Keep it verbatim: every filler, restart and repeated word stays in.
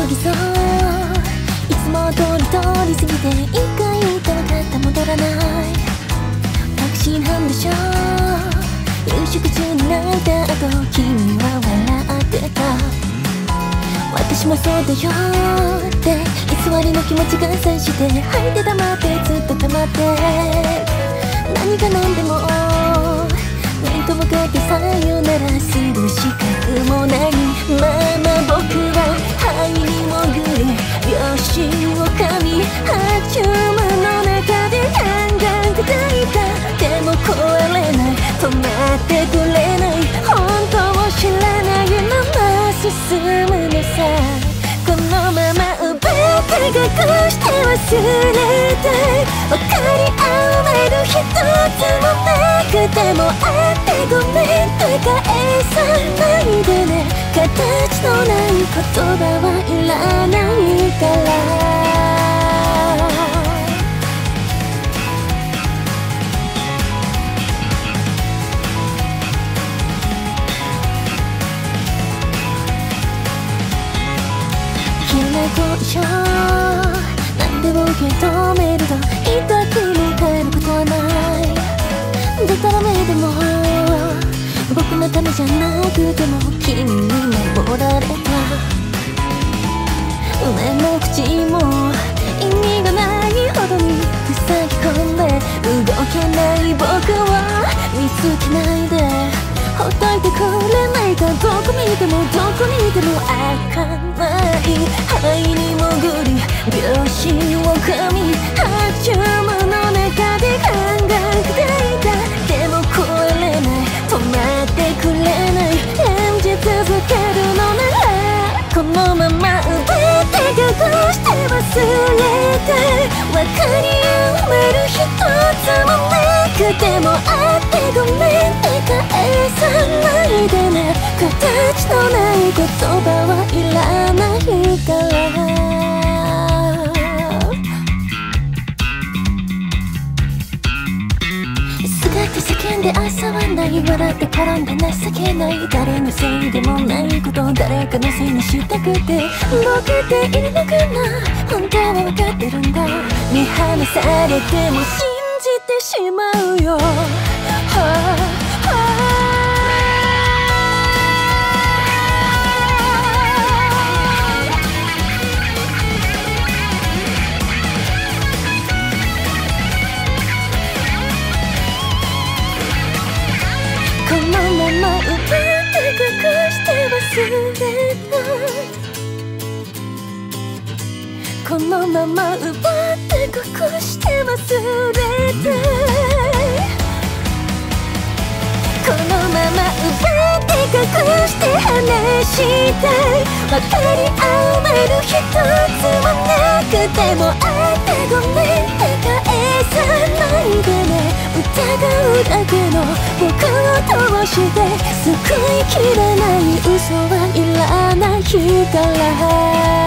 ぎそう、いつも通り通り過ぎて一回言ったらまた戻らない。確信犯でしょ、夕食中に泣いた後君は笑ってた。私もそうだよって偽りの気持ちが察して、吐いて黙ってずっと黙って、何が何でも面と向かってさよならする資格もない。まあまあ僕は肺に潜り秒針を噛み、爬虫夢の中でガンガン砕いた。でも壊れない、止まってくれない、本当を知らないまま進むのさ。このまま奪って隠して忘れたい。分かり合える一つもなくてもあってごめんって返さないでね。形のない言葉はいらないから。一緒何でも受け止めると痛く迎えることはない。でたらめでも僕のためじゃなくても君に守られた。目も口も意味がないほどに塞ぎ込んで、動けない僕を見つけないでほっといてくれないか。どこ見てもどこにいても開かない。肺に潜り秒針を噛み、爬虫夢の中でガンガン砕いた。でも超えれない、止まってくれない、演じ続けるのならこのまま奪って隠して忘れたい。分かり合える一つもなくてもあってごめんって返さないでね。形のない言葉はいらないから。すがって叫んで遊ばない、笑って転んで情けない。誰のせいでもないことを誰かのせいにしたくて、僕っているのかな、本当は分かってるんだ。見放されても信じてしまうよ、はあこのまま奪って隠して忘れたい。このまま奪って隠して忘れたい。このまま奪って隠して話したい。分かり合える一つもなくてもあってごめんって返さないでね。疑うだけの僕を通して救いきれない嘘はいらないから。